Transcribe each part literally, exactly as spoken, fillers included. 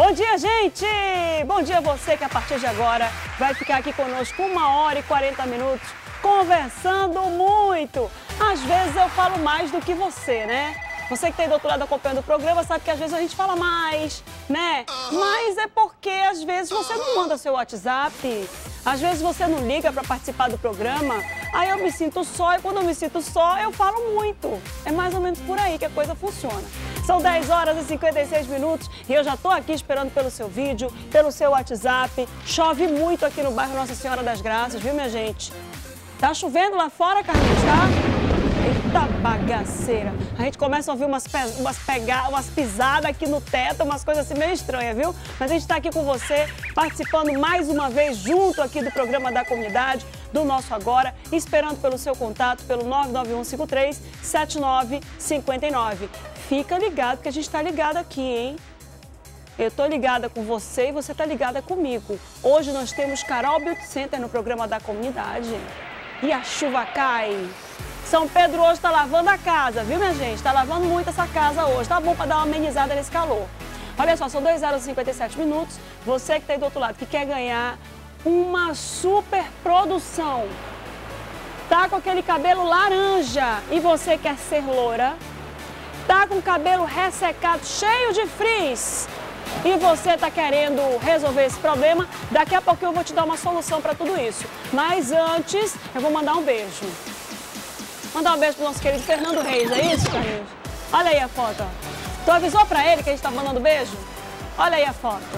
Bom dia, gente! Bom dia a você que a partir de agora vai ficar aqui conosco uma hora e quarenta minutos conversando muito. Às vezes eu falo mais do que você, né? Você que está aí do outro lado acompanhando o programa sabe que às vezes a gente fala mais, né? Mas é porque às vezes você não manda seu WhatsApp, às vezes você não liga para participar do programa. Aí eu me sinto só e quando eu me sinto só eu falo muito. É mais ou menos por aí que a coisa funciona. São dez horas e cinquenta e seis minutos e eu já estou aqui esperando pelo seu vídeo, pelo seu WhatsApp. Chove muito aqui no bairro Nossa Senhora das Graças, viu, minha gente? Tá chovendo lá fora, Carlinhos, tá? Eita bagaceira. A gente começa a ouvir umas, pe umas, pega umas pisadas aqui no teto, umas coisas assim meio estranhas, viu? Mas a gente está aqui com você, participando mais uma vez junto aqui do programa da comunidade, do Nosso Agora, esperando pelo seu contato pelo nove nove um cinco três sete nove cinco nove. Fica ligado que a gente está ligado aqui, hein? Eu tô ligada com você e você tá ligada comigo. Hoje nós temos Carol Beauty Center no programa da comunidade. E a chuva cai. São Pedro hoje está lavando a casa, viu, minha gente? Está lavando muito essa casa hoje. Tá bom para dar uma amenizada nesse calor. Olha só, são dois horas e cinquenta e sete minutos. Você que está aí do outro lado, que quer ganhar uma super produção. Tá com aquele cabelo laranja e você quer ser loura. Tá com o cabelo ressecado, cheio de frizz. E você está querendo resolver esse problema, daqui a pouco eu vou te dar uma solução para tudo isso. Mas antes, eu vou mandar um beijo. Mandar um beijo pro nosso querido Fernando Reis, é isso, Carlinhos? Olha aí a foto, ó. Tu avisou para ele que a gente tá mandando beijo? Olha aí a foto.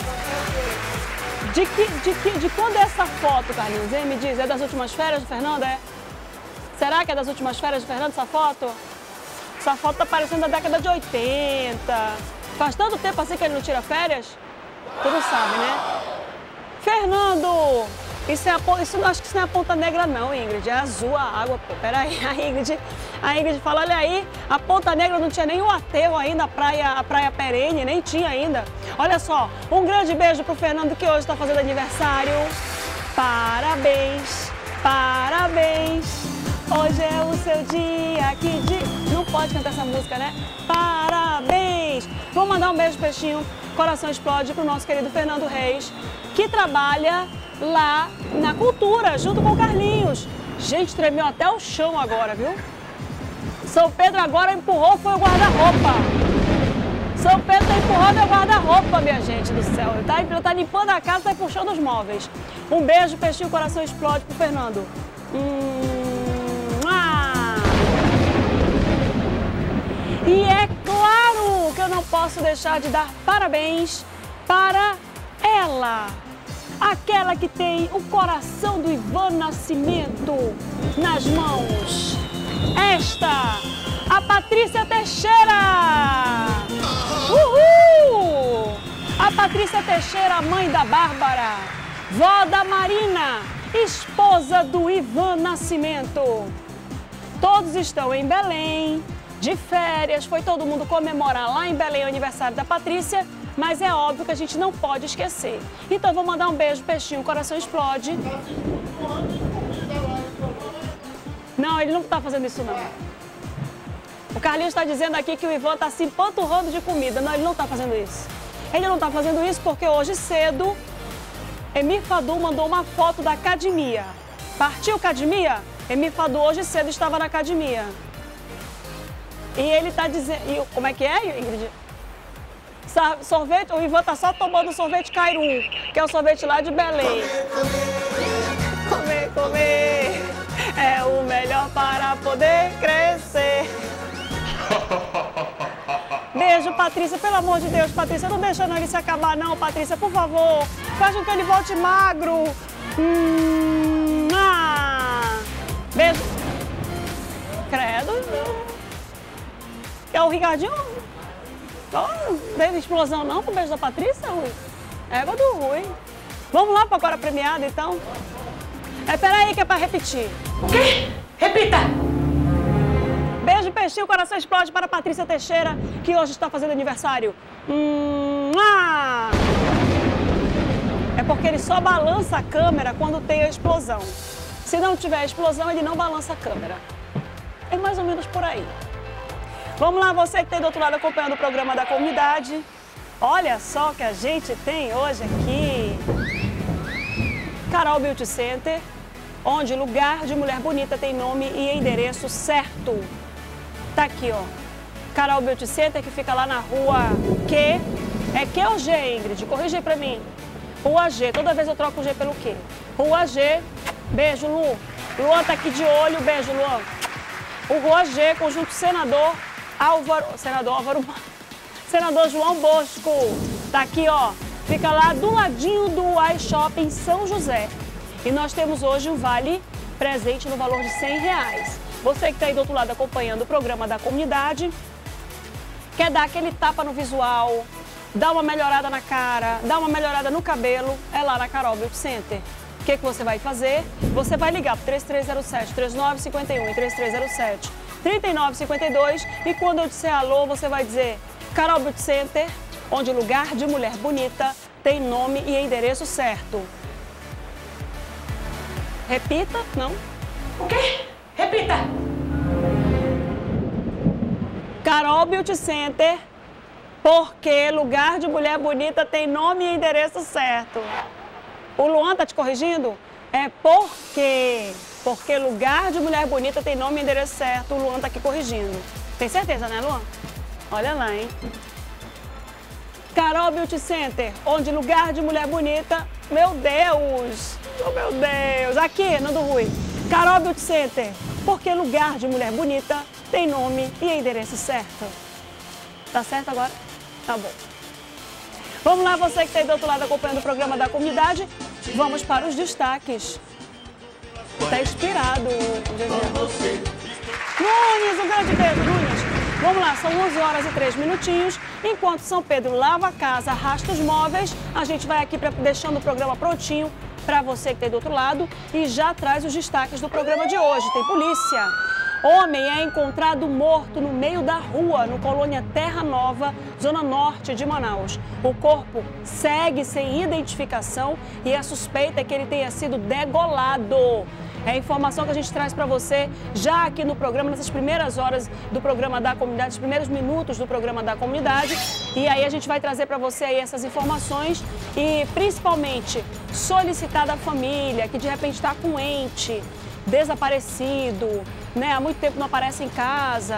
De, que, de, que, de quando é essa foto, Carlinhos? Hein? Me diz, é das últimas férias do Fernando, é? Será que é das últimas férias do Fernando, essa foto? Essa foto tá parecendo da década de oitenta. Faz tanto tempo assim que ele não tira férias? Tu não sabe, né? Fernando! Isso, é a, isso acho que isso não é a Ponta Negra não, Ingrid. É azul a água, pô. Peraí, a Ingrid, a Ingrid fala, olha aí, a Ponta Negra não tinha nem o aterro ainda, a praia, a praia perene, nem tinha ainda. Olha só, um grande beijo pro Fernando que hoje está fazendo aniversário. Parabéns, parabéns. Hoje é o seu dia, que dia... Não pode cantar essa música, né? Parabéns! Vou mandar um beijo, peixinho, coração explode, pro nosso querido Fernando Reis, que trabalha lá na cultura, junto com o Carlinhos. Gente, tremeu até o chão agora, viu? São Pedro agora empurrou, foi o guarda-roupa. São Pedro tá empurrando o guarda-roupa, minha gente do céu. Ele tá, ele tá limpando a casa, tá puxando os móveis. Um beijo, peixinho, coração explode pro Fernando. Hum... E é claro que eu não posso deixar de dar parabéns para ela, aquela que tem o coração do Ivan Nascimento nas mãos. Esta, a Patrícia Teixeira! Uhul! A Patrícia Teixeira, mãe da Bárbara, vó da Marina, esposa do Ivan Nascimento. Todos estão em Belém, de férias, foi todo mundo comemorar lá em Belém o aniversário da Patrícia, mas é óbvio que a gente não pode esquecer. Então eu vou mandar um beijo, peixinho, o coração explode. Não, ele não está fazendo isso não. O Carlinhos está dizendo aqui que o Ivan está se empanturrando de comida. Não, ele não está fazendo isso. Ele não está fazendo isso porque hoje cedo, Emir Fadu mandou uma foto da academia. Partiu academia? Emir Fadu hoje cedo estava na academia. E ele tá dizendo... Como é que é, Ingrid? Sorvete... O Ivan tá só tomando sorvete Cairu, que é o sorvete lá de Belém. Comer, comer, é o melhor para poder crescer. Beijo, Patrícia. Pelo amor de Deus, Patrícia, não deixa não ele se acabar não, Patrícia, por favor. Faz com que ele volte magro. Hum, ah. Beijo. Credo. É o Ricardinho? Não teve explosão não com o beijo da Patrícia, Rui? Égua do Rui. Vamos lá para agora premiada, então? É, peraí que é para repetir. O quê? Repita! Beijo, peixinho, coração explode para a Patrícia Teixeira, que hoje está fazendo aniversário. Hum, ah. É porque ele só balança a câmera quando tem a explosão. Se não tiver explosão, ele não balança a câmera. É mais ou menos por aí. Vamos lá, você que tem do outro lado acompanhando o programa da comunidade. Olha só o que a gente tem hoje aqui. Carol Beauty Center, onde lugar de mulher bonita tem nome e endereço certo. Tá aqui, ó. Carol Beauty Center, que fica lá na rua Q. É Q ou G, Ingrid? Corrige aí pra mim. Rua G. Toda vez eu troco o G pelo Q. Rua G. Beijo, Lu. Luan tá aqui de olho. Beijo, Luan. O Rua G, conjunto senador Álvaro... Senador Álvaro... Senador João Bosco. Tá aqui, ó. Fica lá do ladinho do iShopping São José. E nós temos hoje um vale presente no valor de cem reais. Você que tá aí do outro lado acompanhando o programa da comunidade, quer dar aquele tapa no visual, dar uma melhorada na cara, dar uma melhorada no cabelo, é lá na Carol Beauty Center. O que, que você vai fazer? Você vai ligar para três três zero sete, três nove cinco um e três três zero sete, três nove cinco dois e quando eu disser alô, você vai dizer Carol Beauty Center, onde lugar de mulher bonita tem nome e endereço certo. Repita, não? O quê? Repita! Carol Beauty Center, porque lugar de mulher bonita tem nome e endereço certo. O Luan tá te corrigindo? É porque, porque lugar de mulher bonita tem nome e endereço certo. O Luan tá aqui corrigindo. Tem certeza, né, Luan? Olha lá, hein? Carol Beauty Center, onde lugar de mulher bonita... Meu Deus! Oh, meu Deus! Aqui, Nando Rui. Carol Beauty Center, porque lugar de mulher bonita tem nome e endereço certo. Tá certo agora? Tá bom. Vamos lá, você que está aí do outro lado acompanhando o programa da comunidade. Vamos para os destaques. Tá inspirado, Nunes, um grande beijo, Nunes. Vamos lá, são onze horas e três minutinhos. Enquanto São Pedro lava a casa, arrasta os móveis, a gente vai aqui pra, deixando o programa prontinho para você que está aí do outro lado e já traz os destaques do programa de hoje. Tem polícia. Homem é encontrado morto no meio da rua, no Colônia Terra Nova, zona norte de Manaus. O corpo segue sem identificação e a suspeita é que ele tenha sido degolado. É a informação que a gente traz para você já aqui no programa, nessas primeiras horas do programa da comunidade, os primeiros minutos do programa da comunidade. E aí a gente vai trazer para você aí essas informações e principalmente solicitar da família que de repente está com um ente desaparecido, né? Há muito tempo não aparece em casa,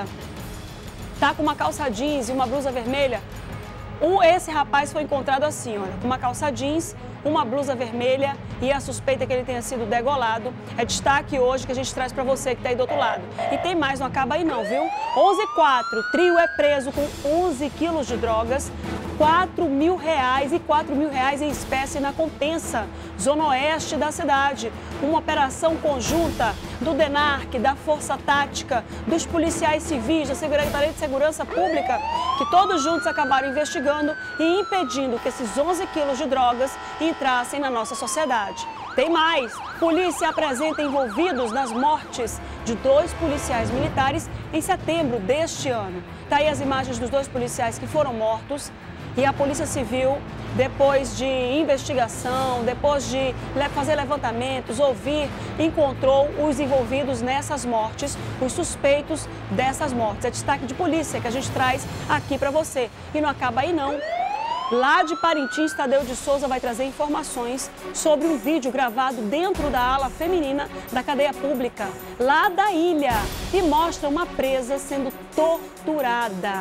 tá com uma calça jeans e uma blusa vermelha. Um, esse rapaz foi encontrado assim, olha, com uma calça jeans, uma blusa vermelha e a suspeita é que ele tenha sido degolado. É destaque hoje que a gente traz para você que está aí do outro lado. E tem mais, não acaba aí não, viu? onze e quatro, trio é preso com onze quilos de drogas, quatro mil reais e quatro mil reais em espécie na Compensa, zona oeste da cidade. Uma operação conjunta do DENARC, da Força Tática, dos policiais civis, da Secretaria de Segurança Pública, que todos juntos acabaram investigando e impedindo que esses onze quilos de drogas entrassem na nossa sociedade. Tem mais! Polícia apresenta envolvidos nas mortes de dois policiais militares em setembro deste ano. Tá aí as imagens dos dois policiais que foram mortos e a Polícia Civil, depois de investigação, depois de fazer levantamentos, ouvir, encontrou os envolvidos nessas mortes, os suspeitos dessas mortes. É destaque de polícia que a gente traz aqui para você. E não acaba aí não. Lá de Parintins, Tadeu de Souza vai trazer informações sobre um vídeo gravado dentro da ala feminina da cadeia pública, lá da ilha, e mostra uma presa sendo torturada.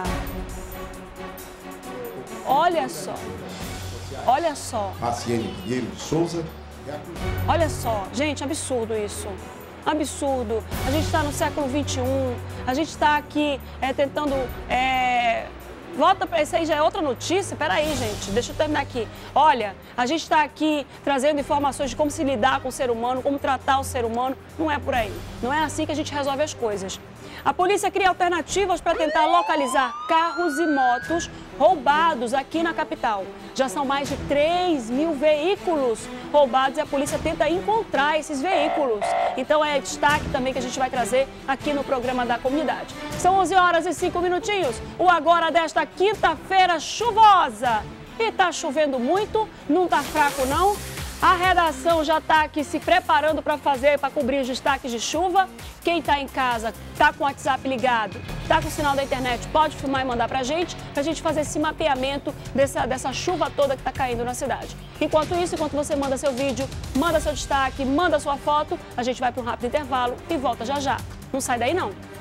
Olha só, olha só. Marciene Pinheiro de Souza. Olha só, gente, absurdo isso. Absurdo. A gente está no século vinte e um, a gente está aqui é, tentando... É... Volta para isso aí, já é outra notícia? Peraí, gente, deixa eu terminar aqui. Olha, a gente está aqui trazendo informações de como se lidar com o ser humano, como tratar o ser humano. Não é por aí. Não é assim que a gente resolve as coisas. A polícia cria alternativas para tentar localizar carros e motos roubados aqui na capital. Já são mais de três mil veículos roubados e a polícia tenta encontrar esses veículos. Então é destaque também que a gente vai trazer aqui no programa da comunidade. São onze horas e cinco minutinhos. O Agora desta quinta-feira chuvosa. E tá chovendo muito, não tá fraco não. A redação já está aqui se preparando para fazer, para cobrir os destaques de chuva. Quem está em casa, está com o WhatsApp ligado, está com o sinal da internet, pode filmar e mandar para a gente, para a gente fazer esse mapeamento dessa, dessa chuva toda que está caindo na cidade. Enquanto isso, enquanto você manda seu vídeo, manda seu destaque, manda sua foto, a gente vai para um rápido intervalo e volta já já. Não sai daí não.